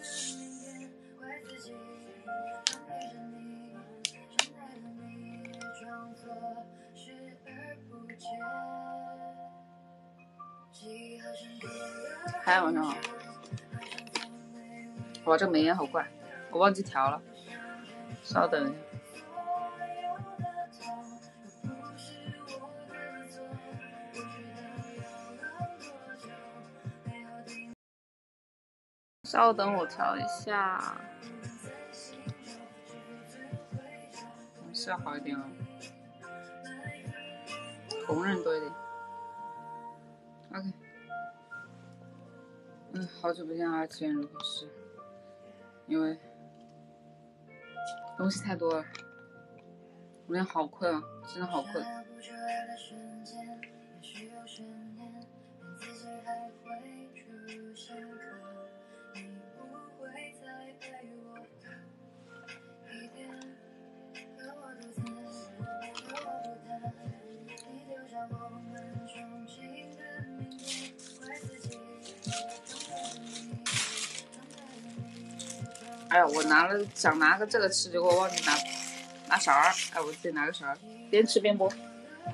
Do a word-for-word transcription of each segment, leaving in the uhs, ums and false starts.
嗨，晚上好。哇，这个眉眼好怪，我忘记调了，稍等一下。稍等，我调一下，是要好一点哦，红人多一点。OK， 嗯，好久不见二次元如何是？因为东西太多了，我现在好困啊，真的好困。哎呀，我拿了想拿个这个吃，结果我忘记拿拿勺儿。哎，我自己拿个勺儿，边吃边播。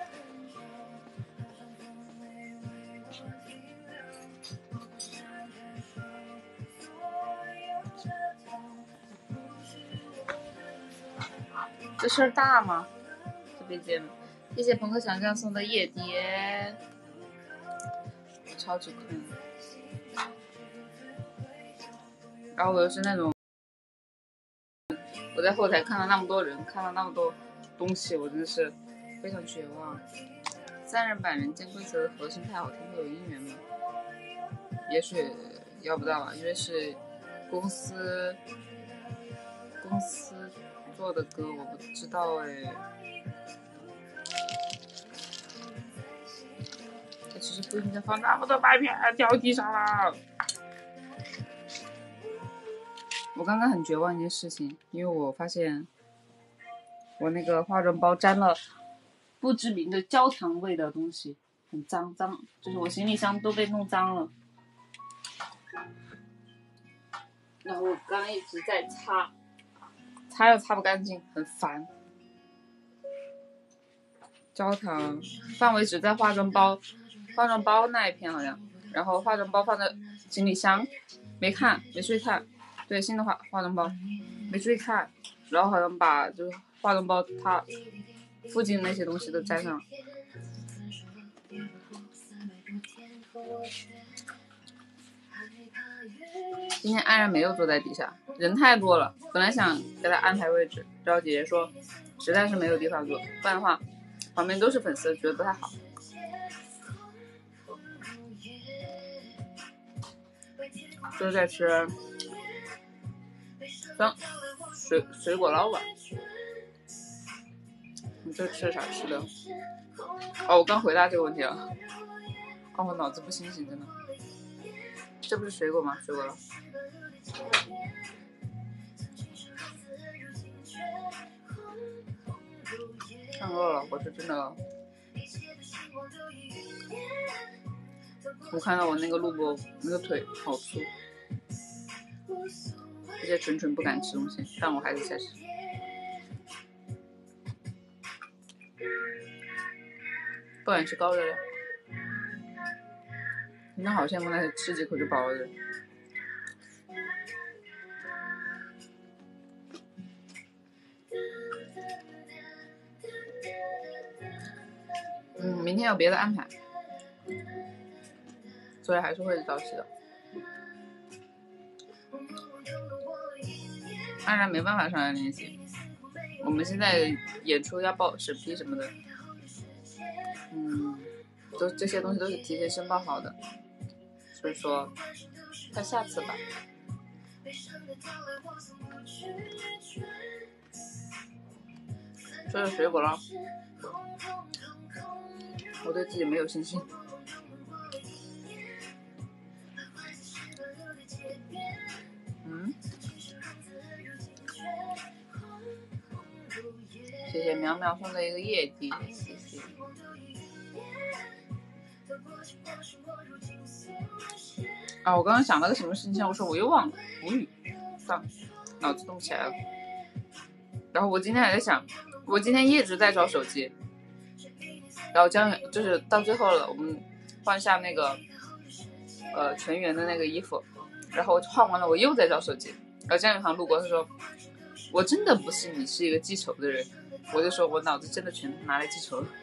这事儿大吗？特别节目，谢谢朋克想象送的夜蝶，超级困。然后我又是那种，我在后台看到那么多人，看到那么多东西，我真的是非常绝望。三人版人间规则的核心太好听，会有姻缘吗？也许要不到吧，因为是公司公司做的歌，我不知道哎。它其实不应该放那么多白片，掉地上了。我刚刚很绝望一件事情，因为我发现我那个化妆包沾了不知名的焦糖味的东西，很脏脏，就是我行李箱都被弄脏了。然后我刚刚一直在擦，擦又擦不干净，很烦。焦糖范围只在化妆包，化妆包那一片好像，然后化妆包放在行李箱，没看，没注意看。对，新的化化妆包，没注意看，然后好像把就是化妆包它附近那些东西都沾上。今天安然没有坐在底下，人太多了，本来想给他安排位置，然后姐姐说实在是没有地方坐，不然的话旁边都是粉丝，觉得不太好。就是在吃酸水水果捞吧。你这吃啥吃的？哦，我刚回答这个问题了。哦，我脑子不清醒，真的。这不是水果吗？水果捞。看饿了，我是真的饿。我看到我那个录播那个腿好粗，而且纯纯不敢吃东西，但我还是在吃。不敢吃高热量，真的好羡慕那些吃几口就饱了的人。嗯，明天有别的安排，所以还是会早起的。当然没办法上来练习，我们现在演出要报审批什么的，嗯，都这些东西都是提前申报好的，所以说看下次吧。说是水果捞，我对自己没有信心。嗯，谢谢苗苗送的一个液滴，谢谢。 啊，我刚刚想了个什么事情，我说我又忘了，无语，算了，脑子动不起来了。然后我今天还在想，我今天一直在找手机，然后江就是到最后了，我们换下那个呃全员的那个衣服，然后换完了，我又在找手机。然后江永航路过，他说：“我真的不信你是一个记仇的人。”我就说我脑子真的全拿来记仇了。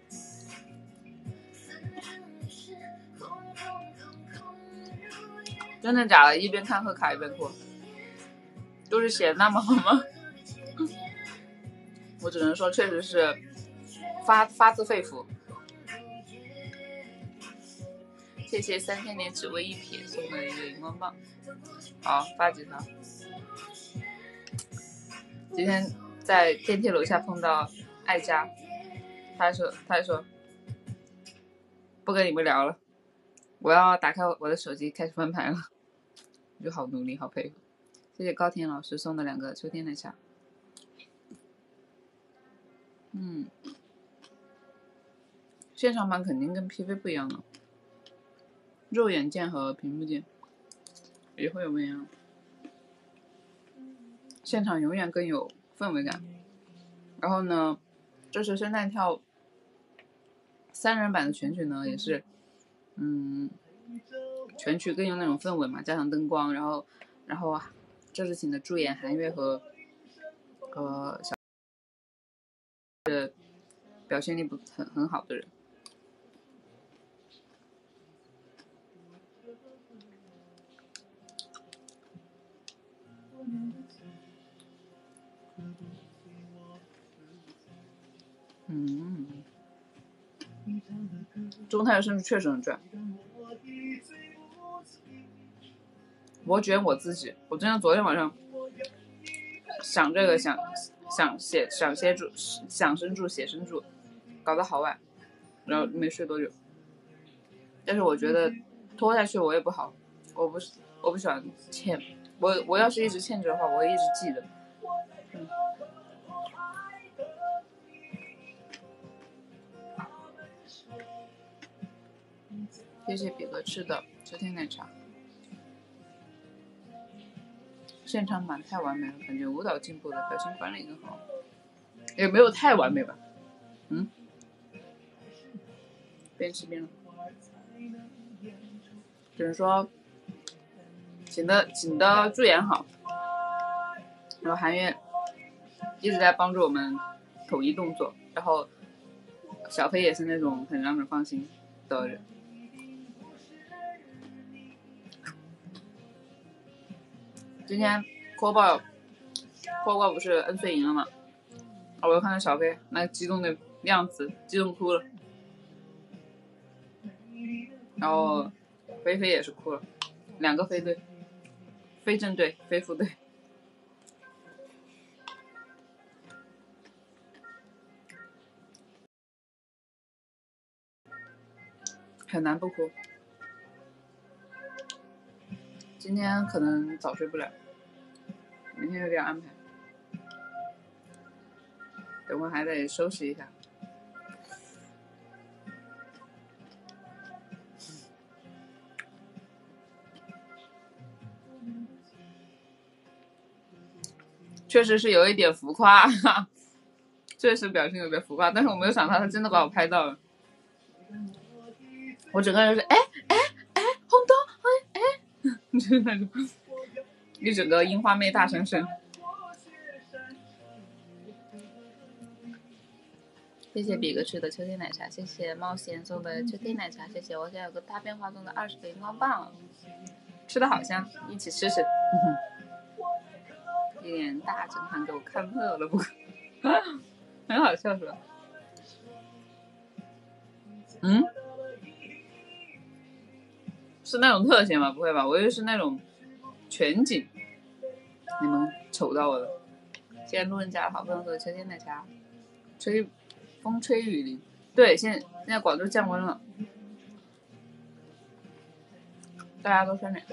真的假的？一边看贺卡一边哭，都是写那么好吗？我只能说，确实是发发自肺腑。谢谢三千年只为一瞥送的一个荧光棒，好，发几条。今天在电梯楼下碰到爱佳，他说他说不跟你们聊了，我要打开我的手机开始翻牌了。我就好努力，好佩服。谢谢高田老师送的两个秋天奶茶。嗯，现场版肯定跟 P V 不一样了，肉眼键和屏幕键也会有不一样。现场永远更有氛围感。然后呢，这是圣诞跳三人版的全曲呢，也是，嗯，全曲更有那种氛围嘛，加上灯光，然后，然后啊，这次请的助演韩月和，呃，小的表现力不很很好的人。嗯，中泰的声势确实很赚。我卷我自己，我真的昨天晚上想这个想想写想写住想生住写生住，搞得好晚，然后没睡多久。但是我觉得拖下去我也不好，我不是我不喜欢欠，我我要是一直欠着的话，我会一直记得。嗯。谢谢比格吃的秋天奶茶。现场版太完美了，感觉舞蹈进步了，表情管理更好，也没有太完美吧。嗯，边吃边了，只能说请的请的助演好，然后韩月一直在帮助我们统一动作，然后小飞也是那种很让人放心的人。今天科报科报不是恩穗赢了吗？我又看到小飞那激动的样子，激动哭了，然后菲菲也是哭了，两个飞队，非正队非副队。很难不哭。今天可能早睡不了，明天有点安排，等会还得收拾一下。确实是有一点浮夸，确实表现有点浮夸，但是我没有想到他真的把我拍到了，我整个人是哎哎哎红豆哎哎，就是那种一整个樱花妹大神神。谢谢比格吃的秋天奶茶，谢谢冒险送的秋天奶茶，谢谢我想有个大变化送的二十个荧光棒，吃的好香，一起吃吃。一脸大震撼，给我看乐了不？很好笑是吧？嗯，是那种特写吗？不会吧，我以为是那种全景。你们瞅到我了。现在路人甲的好朋友的秋天奶茶，吹风吹雨淋。对，现在现在广州降温了，大家都穿点。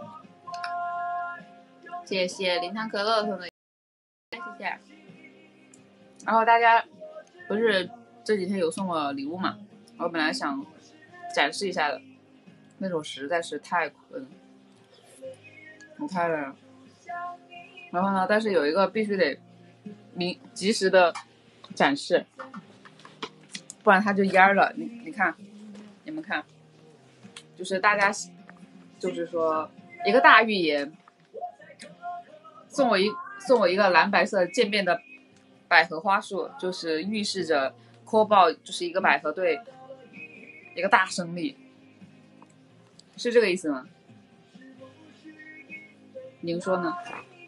谢谢零糖可乐送的，谢谢。然后大家不是这几天有送我礼物嘛？我本来想展示一下的， 那种实在是太困了，我太累了。然后呢，但是有一个必须得明及时的展示，不然它就蔫了。你你看，你们看，就是大家就是说一个大预言，送我一送我一个蓝白色渐变的百合花束，就是预示着科报就是一个百合队一个大胜利，是这个意思吗？您说呢？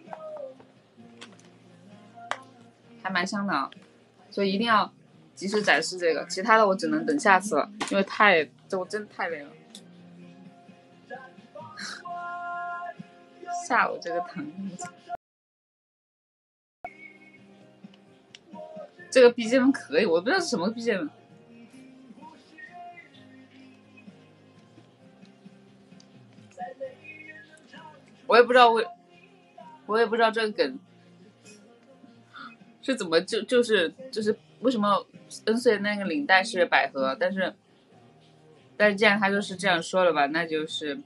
还蛮香的啊，所以一定要及时展示这个，其他的我只能等下次了，因为太这我真的太累了。下午这个疼，这个 B G M 可以，我不知道是什么 B G M， 我也不知道为，我也不知道这个梗是怎么就就是就是为什么 N 岁那个领带是百合，但是但是既然他就是这样说了吧，那就是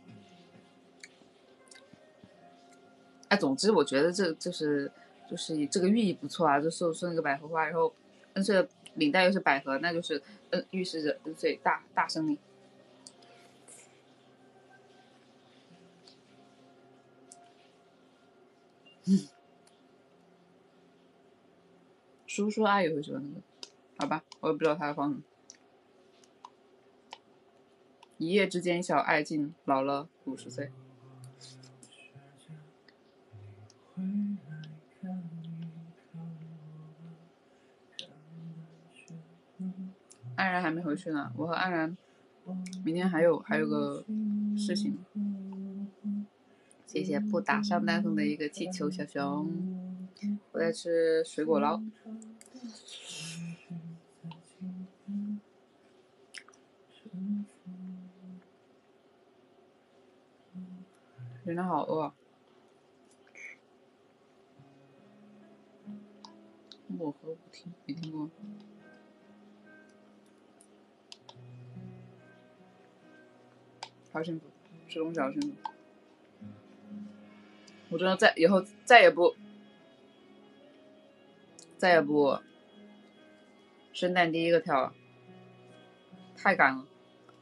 哎，总之我觉得这就是就是这个寓意不错啊，就送送一个百合花，然后 N 岁的领带又是百合，那就是嗯预示着 N 岁大大胜利。嗯，叔叔阿姨会说那个，好吧，我也不知道他的方式。一夜之间，小爱竟老了五十岁。安然还没回去呢，我和安然明天还有还有个事情。谢谢不打上单送的一个气球小熊，我在吃水果捞。真的好饿。我和舞厅没听过。好幸福，吃东西好幸福。我真的再以后再也不再也不圣诞第一个跳了，太赶了。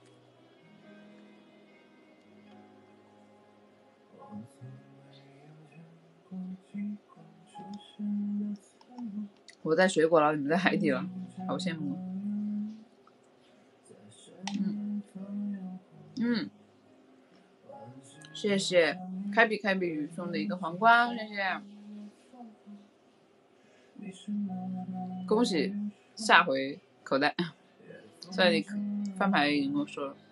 我在水果捞，你们在海底了，好羡慕。嗯嗯，谢谢开比开比鱼送的一个皇冠，谢谢。恭喜下回口袋，虽然你翻牌已经跟我说了，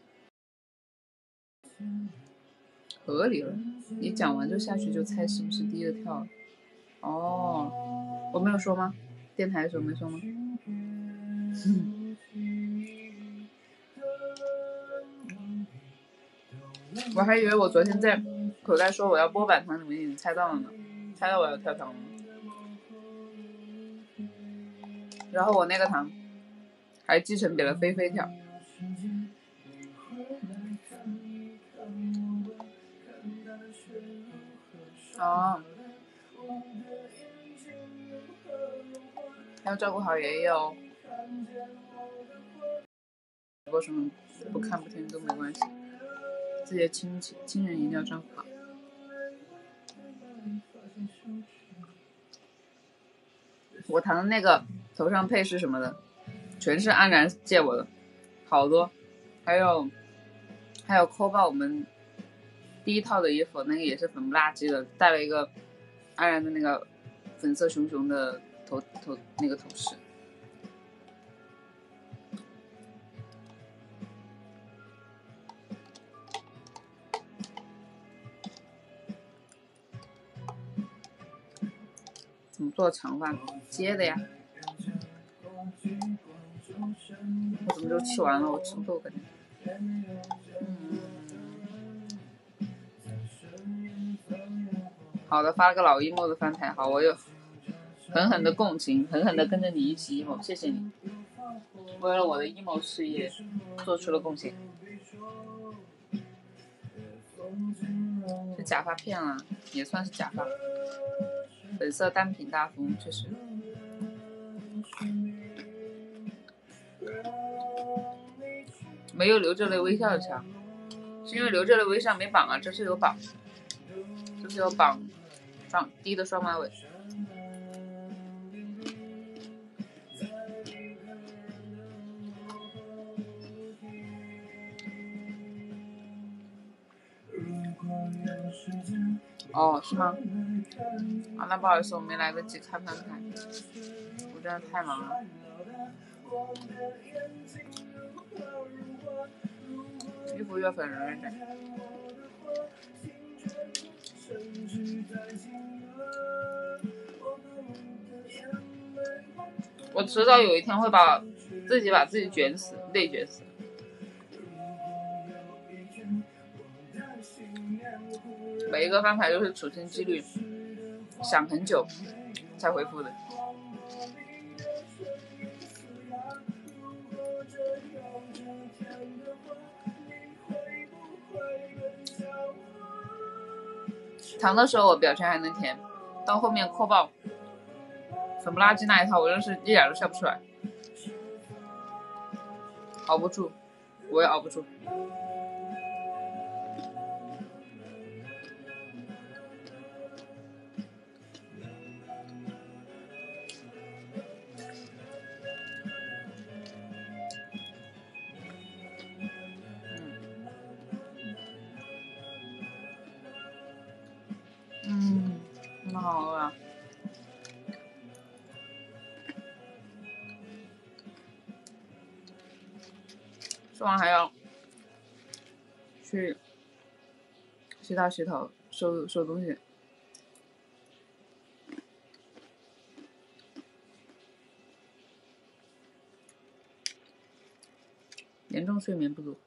合理了。你讲完就下去就猜是不是第一个跳了。哦，我没有说吗？电台的时候没说吗？我还以为我昨天在口袋说我要波板糖，你们已经猜到了呢，猜到我要跳糖了。然后我那个糖还继承给了菲菲跳。哦，要照顾好爷爷哦。如果什么不看不听都没关系，这些亲戚亲人一定要照顾好。我弹的那个头上配饰什么的，全是安然借我的，好多，还有还有扣爆我们第一套的衣服，那个也是粉不拉几的，戴了一个安然的那个粉色熊熊的头头那个头饰。怎么做长发？接的呀。我怎么就吃完了？我吃不够感觉。嗯。好的，发了个老 emo 的翻台，好，我又狠狠的共情，狠狠的跟着你一起 emo， 谢谢你，为了我的 emo 事业做出了贡献。 假发片了，也算是假发。本色单品大风，确实。没有留着的微笑强，是因为留着的微笑没绑啊，这是有绑，这是有绑双低的双马尾。哦，是吗？啊，那不好意思，我没来得及看看看，我真的太忙了。衣服越粉润一点。我迟早有一天会把自己把自己卷死，累卷死。每一个翻牌都是处心积虑，想很久才回复的。糖的时候我表情还能甜，到后面扩爆粉不拉几那一套，我真是一点都笑不出来，熬不住，我也熬不住。嗯，真的好饿啊！吃完还要去洗澡洗头收收东西。严重睡眠不足。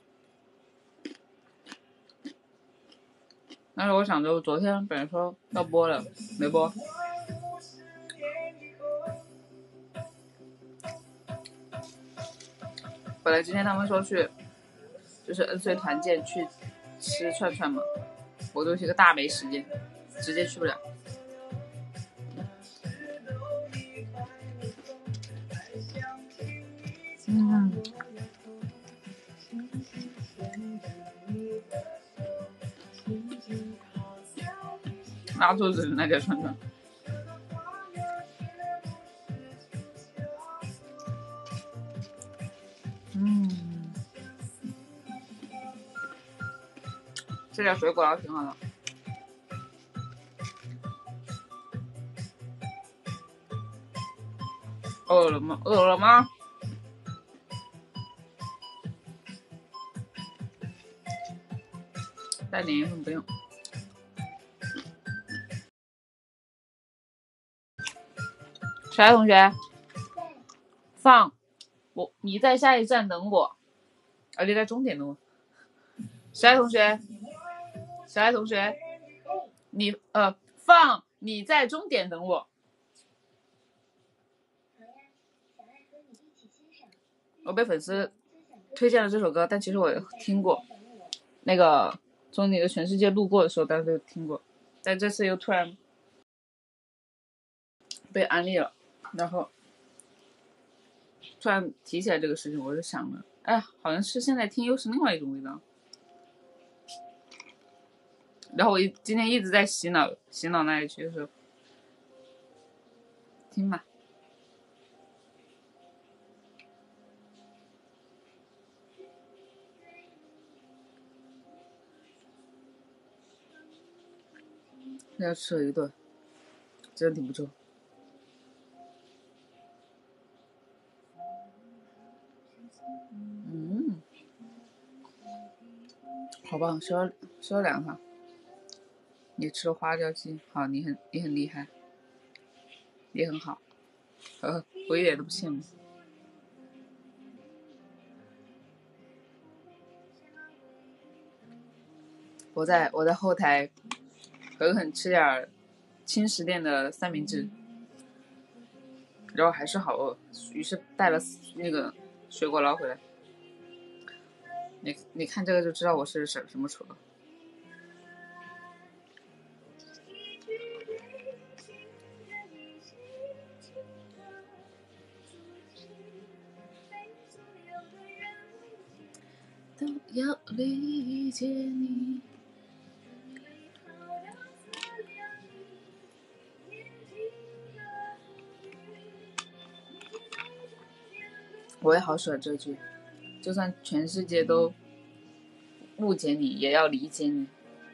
但是我想着，我昨天本来说要播了，没播。本来今天他们说去，就是 N 岁团建去吃串串嘛，我都是个大没时间，直接去不了。嗯。拉肚子的那个串串。嗯，吃点水果还挺好的。饿了吗？饿了吗？带点盐分不用。小爱同学，放我，你在下一站等我，啊，你在终点等我。小爱同学，小爱同学，你呃放你在终点等我。我被粉丝推荐了这首歌，但其实我也听过，那个从你的全世界路过的时候，当时就听过，但这次又突然被安利了，然后突然提起来这个事情，我就想了，哎，好像是现在听又是另外一种味道。然后我今天一直在洗脑，洗脑那一区的时候，听吧。要吃了一顿，真的挺不错。嗯，好棒，吃了吃了两套。你吃了花椒鸡，好，你很你很厉害，也很好，呵呵，我一点都不羡慕。我在我在后台狠狠吃点轻食店的三明治，然后还是好饿，于是带了那个水果捞回来。你你看这个就知道我是什什么厨了。 都要理解你。我也好喜欢这句，就算全世界都误解你，也要理解你。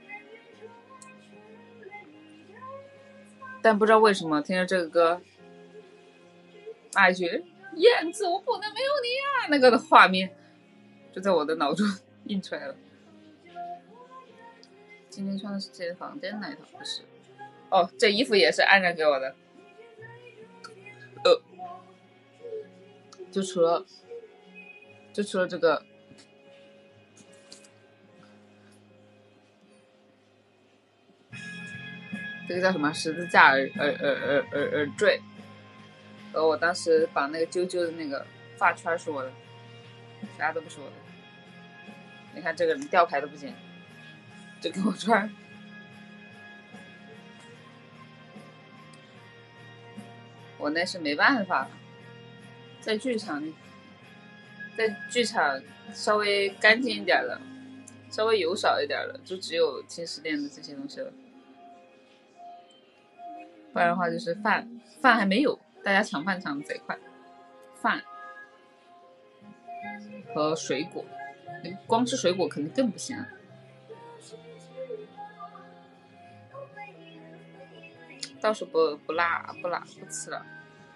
但不知道为什么听着这个歌，那一句燕子我不能没有你啊，那个的画面就在我的脑中印出来了。今天穿的是自己的房间那一套，不是？哦，这衣服也是安然给我的。呃，就除了，就除了这个，这个叫什么十字架而而而而而而坠。而我当时绑那个揪揪的那个发圈是我的，其他都不是我的。你看这个人吊牌都不捡，就给我穿。我那是没办法，在剧场，在剧场稍微干净一点的，稍微油少一点的，就只有轻食店的这些东西了。不然的话就是饭，饭还没有，大家抢饭抢的贼快，饭和水果，光吃水果肯定更不行啊。倒是不不辣不辣不吃了。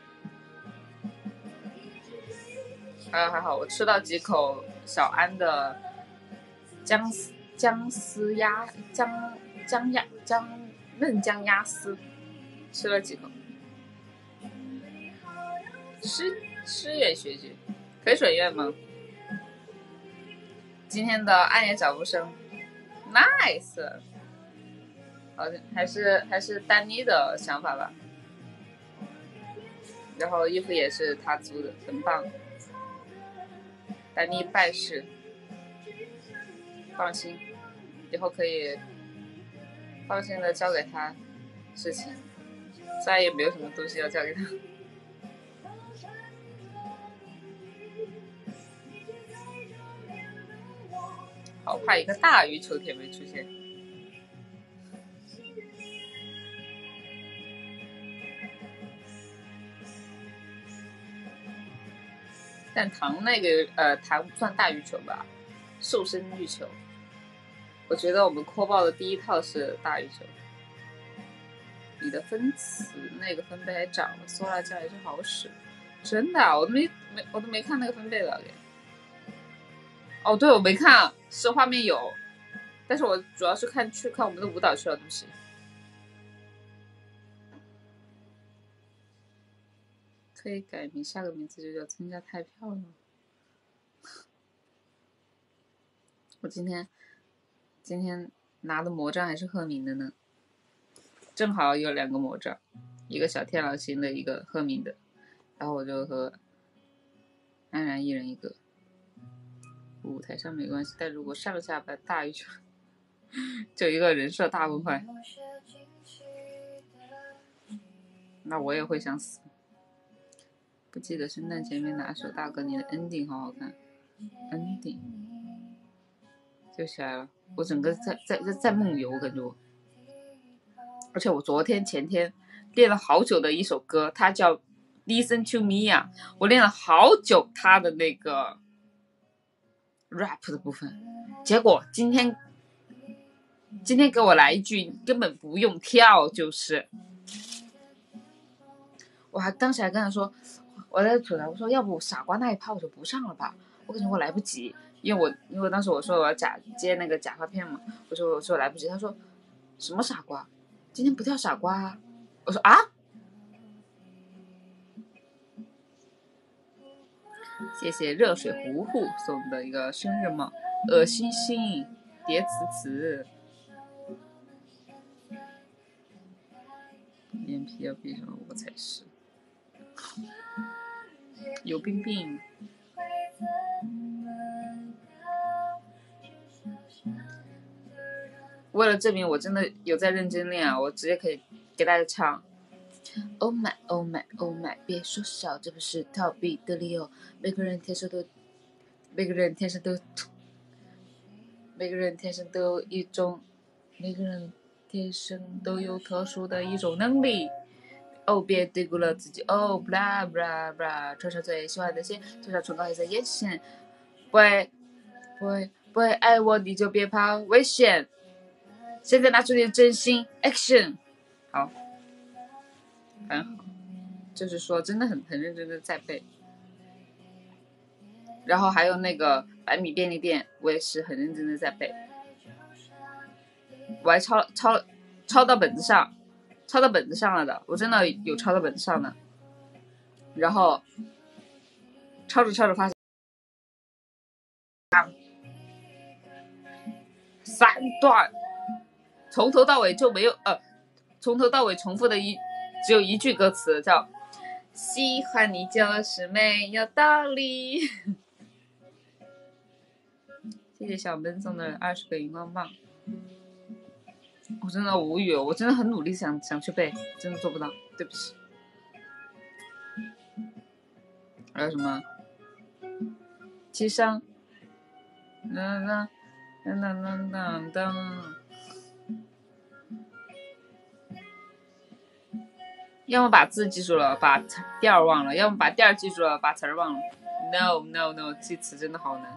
还好还好，我吃到几口小安的姜丝姜丝鸭姜姜鸭姜嫩姜鸭丝，吃了几口。诗诗苑学剧，可水院吗？今天的暗夜脚步声 ，nice。好像还是还是丹妮的想法吧。然后衣服也是他租的，很棒。丹妮办事，放心，以后可以放心的交给他事情，虽然也没有什么东西要交给他。好怕一个大鱼秋天没出现。但糖那个呃糖不算大鱼球吧，瘦身欲球。我觉得我们扩报的第一套是大鱼球。你的分词那个分贝还涨了，搜辣椒也是好使，真的、啊，我都没没我都没看那个分贝了给。哦，对，我没看，是画面有，但是我主要是看去看我们的舞蹈去了东西。可以改名，下个名字就叫增加太漂亮。我今天今天拿的魔杖还是赫敏的呢，正好有两个魔杖，一个小天狼星的，一个赫敏的，然后我就和安然一人一个。舞台上没关系，但如果上下班大于就一个人设大崩坏，那我也会想死。不记得圣诞前面哪首大歌，你的 ending 好好看 ending 就起来了，我整个在在在在梦游，感觉我。而且我昨天前天练了好久的一首歌，它叫 Listen to Me 啊，我练了好久它的那个 rap 的部分，结果今天今天给我来一句根本不用跳，就是我还当时还跟他说，我在吐槽，我说要不傻瓜那一趴我就不上了吧，我感觉我来不及，因为我因为当时我说我要假接那个假发片嘛，我说我说我来不及，他说什么傻瓜，今天不跳傻瓜啊，我说啊，谢谢热水糊糊送的一个生日帽，恶心心叠词词，眼皮要闭上，我才是有病病。为了证明我真的有在认真练啊，我直接可以给大家唱 Oh my oh my oh my， 别说笑，这不是逃避的理由，每个人天生都每个人天生都每个人天生都有一种，每个人天生都有特殊的一种能力。哦，别低估了自己。哦，布拉布拉布拉，穿上最喜欢的鞋，涂上唇膏黑色眼线。不会，不会，不会爱我你就别怕危险。现在拿出点真心 ，action。好，很好，就是说真的很很认真的在背。然后还有那个百米便利店，我也是很认真的在背。我还抄抄抄到本子上，抄到本子上了的，我真的有抄到本子上的。然后抄着抄着发现，三段，从头到尾就没有呃，从头到尾重复的一只有一句歌词，叫“喜欢你就是没有道理”。谢谢小奔送的二十个荧光棒。我真的无语了，我真的很努力想想去背，真的做不到，对不起。还有什么？七伤，噔噔噔噔噔噔。要么把字记住了，把调儿忘了；要么把调儿记住了，把词儿忘了。No no no， 记词真的好难。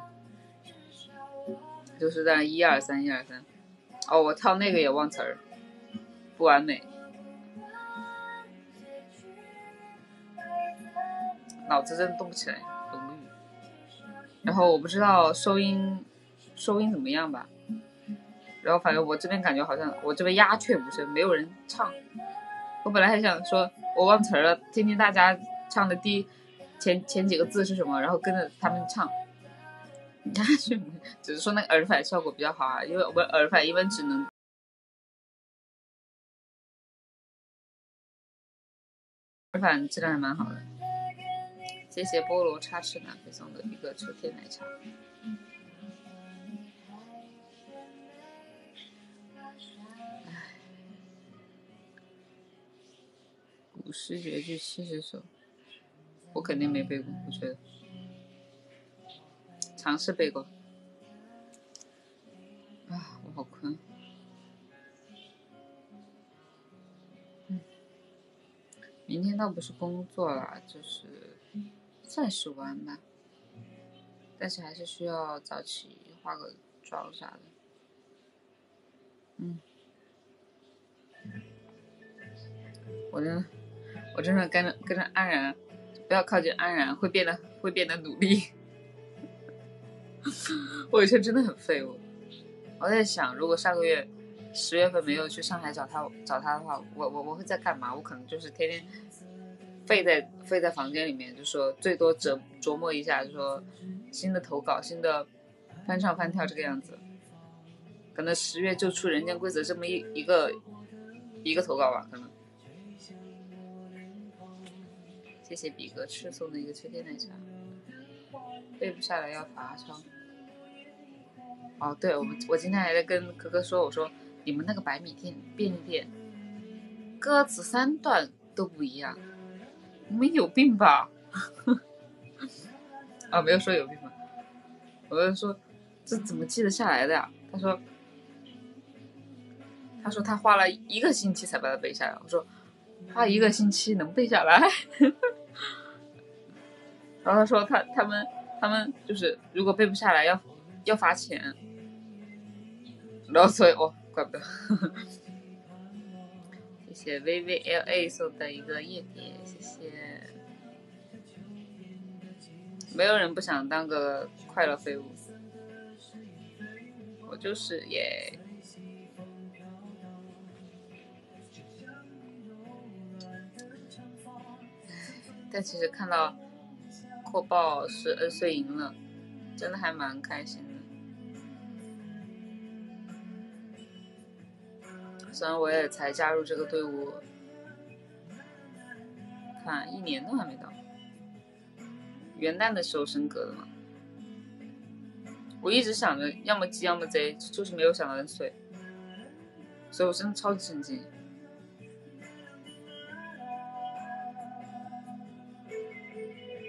就是在一二三一二三。哦，我跳那个也忘词儿，不完美。脑子真的动不起来，很无语。然后我不知道收音，收音怎么样吧？然后反正我这边感觉好像我这边鸦雀无声，没有人唱。我本来还想说，我忘词了，听听大家唱的第前前几个字是什么，然后跟着他们唱。鸦雀无声，只是说那个耳返效果比较好啊，因为我们耳返一般只能耳返质量还蛮好的。谢谢菠萝插翅男配送的一个秋天奶茶。古诗绝句七十首，我肯定没背过，我觉得尝试背过。啊，我好困。嗯，明天倒不是工作啦，就是算是玩吧，但是还是需要早起化个妆啥的。嗯，我真的，我真的跟着跟着安然，不要靠近安然，会变得会变得努力。我以前真的很废物。我在想，如果上个月十月份没有去上海找他找他的话，我我我会在干嘛？我可能就是天天废在废在房间里面，就说最多琢琢磨一下，就说新的投稿、新的翻唱翻跳这个样子。可能十月就出《人间规则》这么一一个一个投稿吧，可能。谢谢比格吃送的一个秋天奶茶，背不下来要罚抄。哦，对，我们我今天还在跟哥哥说，我说你们那个百米店便利店，歌词三段都不一样，你们有病吧？啊，没有说有病吧，我就说这怎么记得下来的呀？他说，他说他花了一个星期才把它背下来。我说花一个星期能背下来？然后他说他他们他们就是如果背不下来要要罚钱。然后所以哦，怪不得。谢谢 V V L A 送的一个夜蝶，谢谢。没有人不想当个快乐废物，我就是耶。但其实看到扩报是 N 岁赢了，真的还蛮开心的。虽然我也才加入这个队伍，看一年都还没到，元旦的时候升格的嘛。我一直想着要么鸡要么贼，就是没有想到 N 岁，所以我真的超级震惊。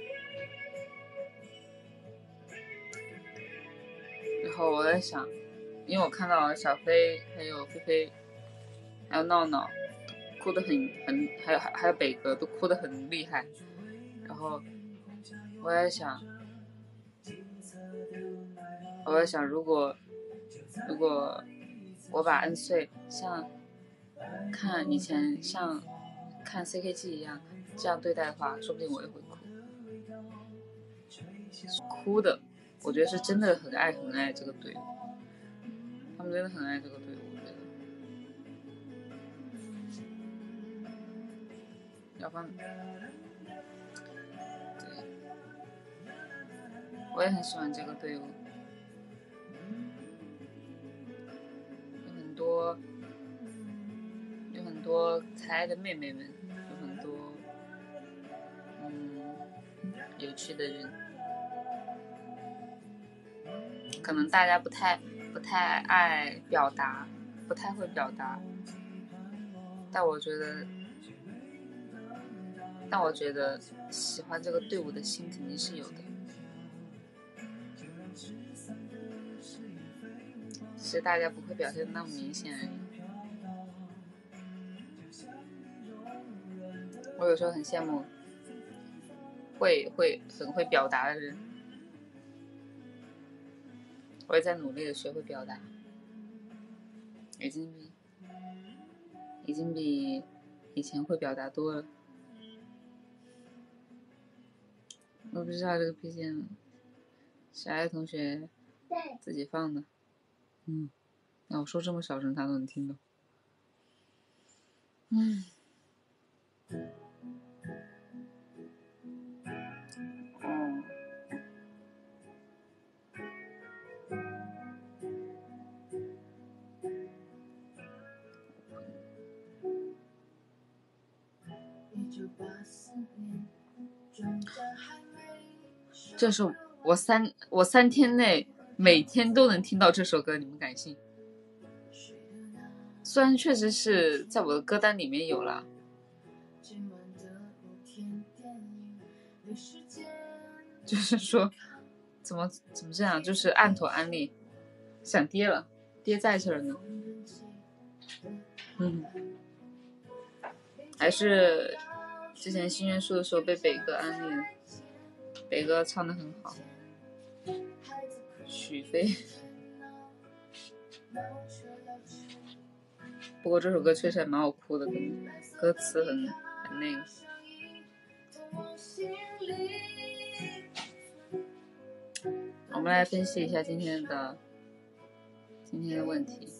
然后我在想， 因为我看到小飞还有菲菲还有闹闹哭得很很，还有还还有北哥都哭得很厉害，然后我在想，我在想如果如果我把恩穗像看以前像看 C K G 一样这样对待的话，说不定我也会哭。哭的，我觉得是真的很爱很爱这个队伍，他们真的很爱这个队伍，我觉得。要不然，对，我也很喜欢这个队伍，有很多有很多可爱的妹妹们，有很多嗯有趣的人。可能大家不太不太爱表达，不太会表达，但我觉得，但我觉得喜欢这个队伍的心肯定是有的，只是大家不会表现的那么明显而已。我有时候很羡慕会会很会表达的人，我也在努力的学会表达，已经比已经比以前会表达多了。我不知道这个 B G M 是爱同学自己放的，嗯，那我说这么小声他都能听到，嗯。哦，这首我三我三天内每天都能听到这首歌，你们敢信？虽然确实是在我的歌单里面有了，就是说怎么怎么这样，就是按头安利，想跌了，跌在这儿呢。嗯，还是之前新元素的时候被北哥安利了，北哥唱得很好，许飞。不过这首歌确实还蛮好哭的，歌词很很那个。我们来分析一下今天的今天的问题。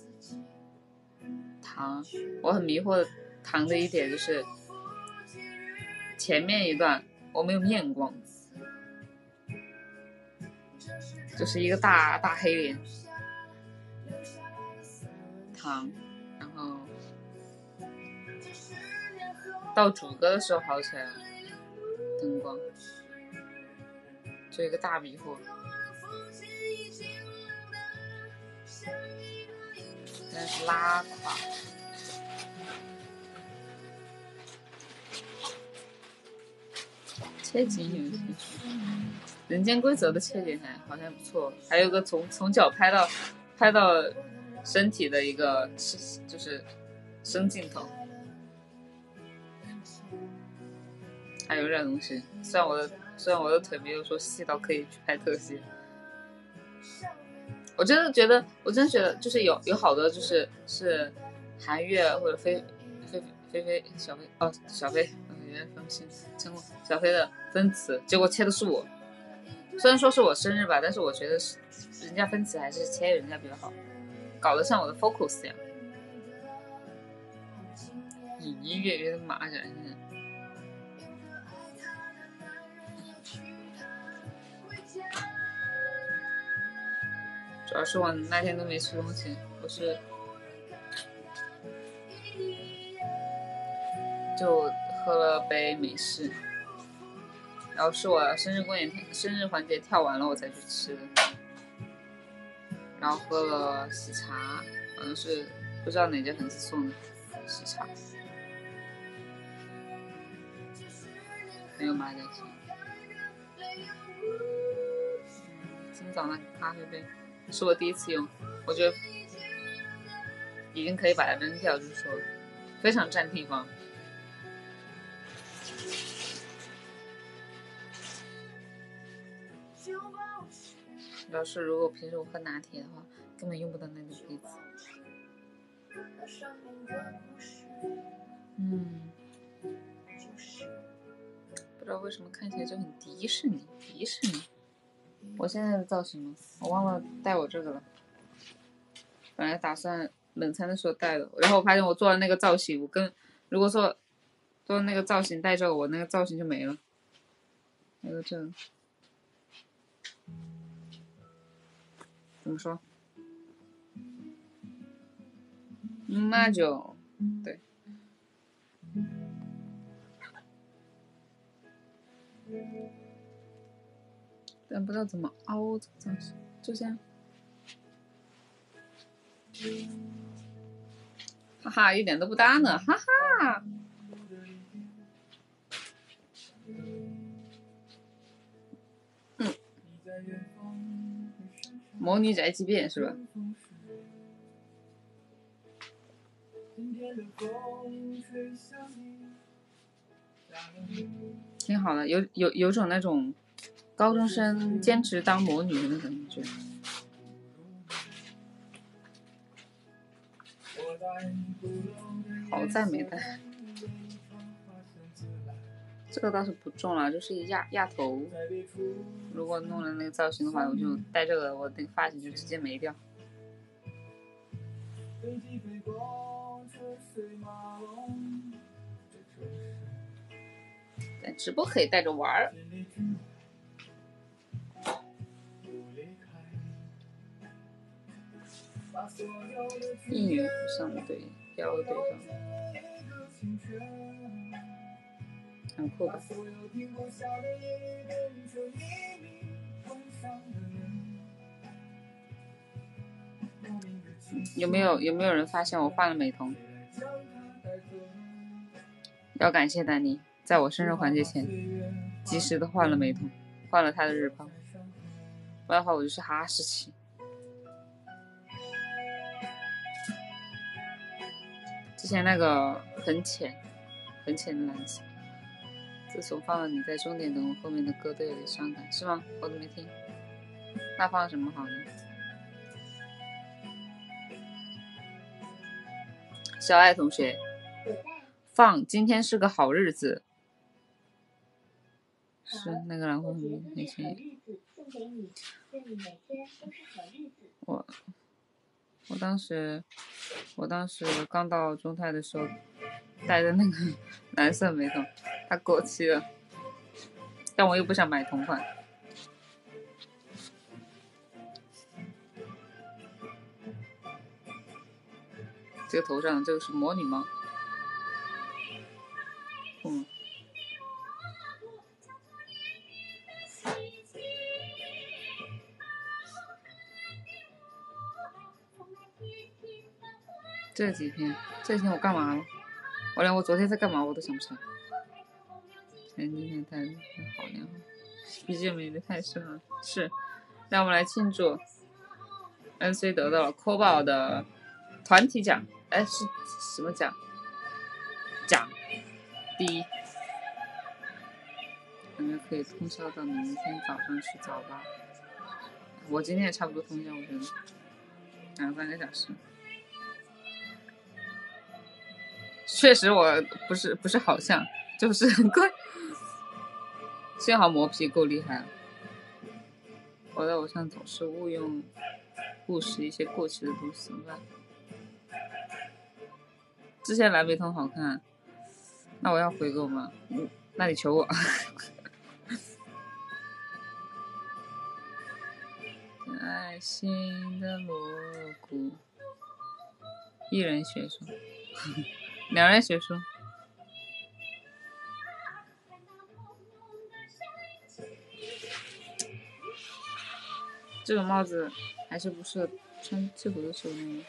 糖，我很迷惑糖的一点就是前面一段我没有面光，就是一个大大黑脸糖，然后到主歌的时候好起来了，灯光就一个大迷惑，但是拉垮。切景有兴趣，人间规则的切景还好像不错，还有个从从脚拍到拍到身体的一个就是深镜头，还有这东西。虽然我的虽然我的腿没有说细到可以去拍特写，我真的觉得我真的觉得就是有有好多就是是韩乐或者飞飞飞飞小飞哦小飞。分不清称呼小飞的分词，结果切的是我。虽然说是我生日吧，但是我觉得是人家分词还是切人家比较好，搞得像我的 focus 一样，隐隐约约的马展现在。主要是我那天都没吃东西，我是就喝了杯美式，然后是我生日公演生日环节跳完了我才去吃的，然后喝了喜茶，好像是不知道哪家粉丝送的喜茶，没有马甲线。今早那咖啡杯是我第一次用，我觉得已经可以把它扔掉，就是说非常占地方。主要是如果平时我喝拿铁的话，根本用不到那个杯子。嗯，不知道为什么看起来就很迪士尼，迪士尼。我现在的造型呢，我忘了带我这个了。本来打算冷餐的时候带的，然后我发现我做了那个造型，我跟如果说做那个造型带这个，我那个造型就没了。那个这个怎么说？那就对。但不知道怎么凹这个造型，就这样。哈哈，一点都不搭呢，哈哈。嗯，魔女宅急便是吧？挺好的，有有有种那种高中生坚持当魔女的那种感觉。好在没带，这个倒是不重了，就是压压头。如果弄了那个造型的话，我就戴这个，我那个发型就直接没掉。但直播可以带着玩儿。一女上对，腰对上，很酷吧？有没有有没有人发现我换了美瞳？要感谢丹妮，在我生日环节前，及时的换了美瞳，换了他的日抛，不然的话我就是哈士奇。之前那个很浅很浅的蓝色，自从放了你在终点等我，后面的歌都有点伤感，是吗？我都没听。那放什么好呢？小爱同学，放今天是个好日子。是那个蓝灰那些。我我当时我当时刚到中泰的时候戴的那个蓝色美瞳，它过期了，但我又不想买同款。这个头上这个是魔女吗？嗯。这几天，这几天我干嘛了？我连我昨天在干嘛我都想不起来。前几天太好年好 ，B G M 也太适合，是。让我们来庆祝 N C 得到了 Cobalt 的团体奖，哎，是什么奖？奖第一，感觉可以通宵到明天早上去早八。我今天也差不多通宵，我觉得两三个小时。确实我不是不是好像就是很贵，幸好磨皮够厉害了。我的偶像总是误用误食一些过期的东西，怎么办？之前蓝莓通好看，那我要回购吗？嗯，那你求我。爱心的蘑菇，一人学书，两人学书。这种帽子还是不适合穿制服的时候呢。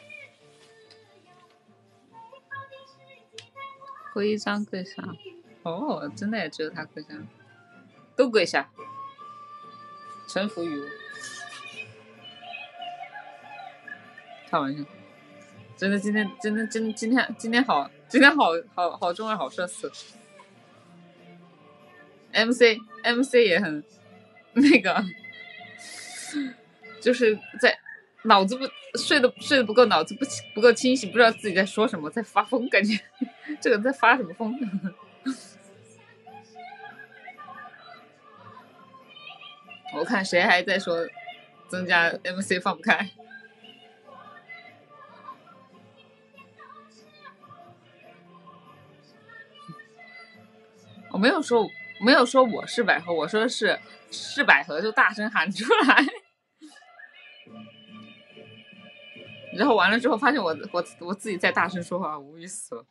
徽章跪下，哦，真的也只有他跪下，都跪下，臣服于我。开玩笑， 真的今天真的真今天今天好今天好好好中二好社死。M C M C 也很那个，就是在脑子不睡得睡得不够，脑子不不够清醒，不知道自己在说什么，在发疯，感觉这个在发什么疯？我看谁还在说增加 M C 放不开。我没有说没有说我是百合，我说是是百合就大声喊出来。然后完了之后发现我我我自己在大声说话，无语死了。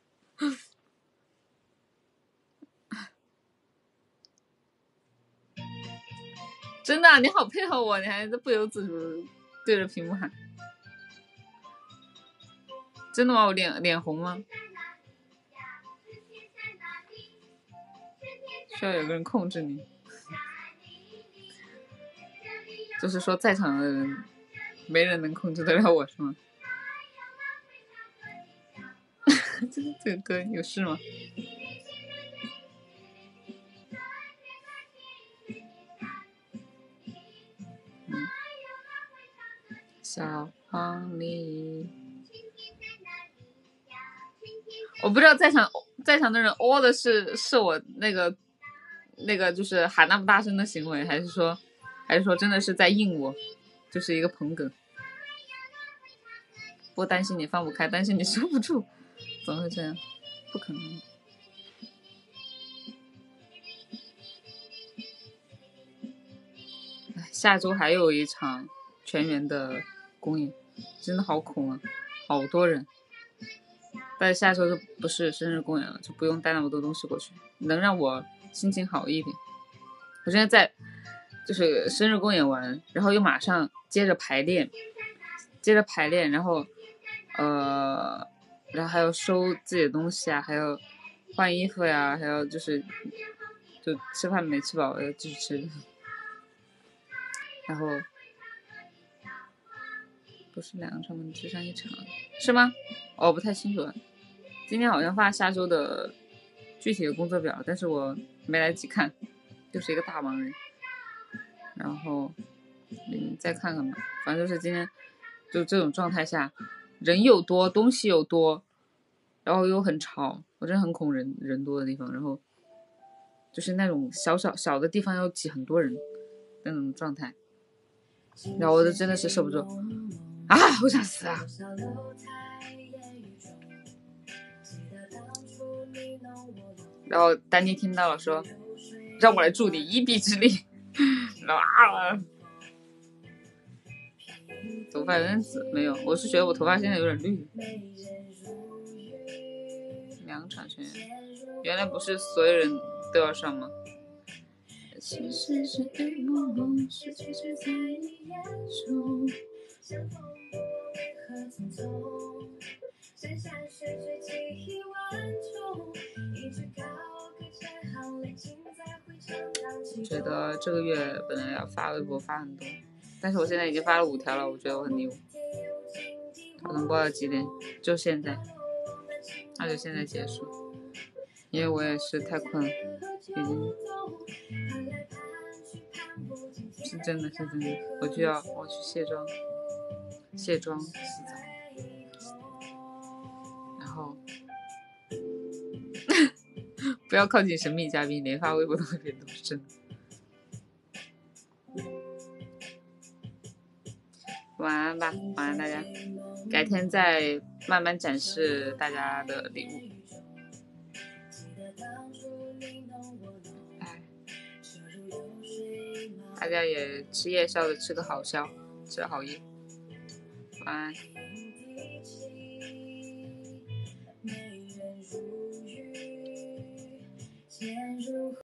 真的，你好配合我，你还不由自主对着屏幕喊。真的吗？我脸脸红吗？需要有个人控制你。就是说在场的人没人能控制得了我是吗？这这个歌有事吗？嗯，小黄鹂，我不知道在场在场的人哦的是是我那个那个就是喊那么大声的行为，还是说还是说真的是在应我，就是一个捧哏。不担心你放不开，担心你收不住，怎么会这样？不可能。下周还有一场全员的公演，真的好恐啊，好多人。但下周就不是生日公演了，就不用带那么多东西过去，能让我心情好一点。我现在在就是生日公演完，然后又马上接着排练，接着排练，然后呃，然后还要收自己的东西啊，还要换衣服呀，还要就是就吃饭没吃饱要继续吃，然后不是两场吗？只上一场是吗？哦，不太清楚了。今天好像发下周的具体的工作表，但是我没来及看，就是一个大忙人。然后嗯，再看看吧，反正就是今天就这种状态下，人又多，东西又多，然后又很吵，我真的很恐人人多的地方，然后就是那种小小小的地方要挤很多人那种状态，然后我就真的是受不住啊，我想死啊！然后丹妮听到了说，让我来助你一臂之力，然后啊，头发有点紫，没有，我是觉得我头发现在有点绿。两场全员，原来不是所有人都要上吗？其实是一幕幕失去只在你眼中，相逢不为何匆匆，剩下是最记忆万重，一直高歌才好泪尽在回肠荡气。觉得这个月本来要发微博发很多，但是我现在已经发了五条了，我觉得我很牛。我能播到几点？就现在，那就现在结束，因为我也是太困了，已经是真的是真的，我就要我去卸妆，卸妆洗澡，然后不要靠近神秘嘉宾，连发微博都会变都是真的。晚安吧，晚安大家，改天再慢慢展示大家的礼物。哎，大家也吃夜宵的吃个好宵，吃好夜。晚安。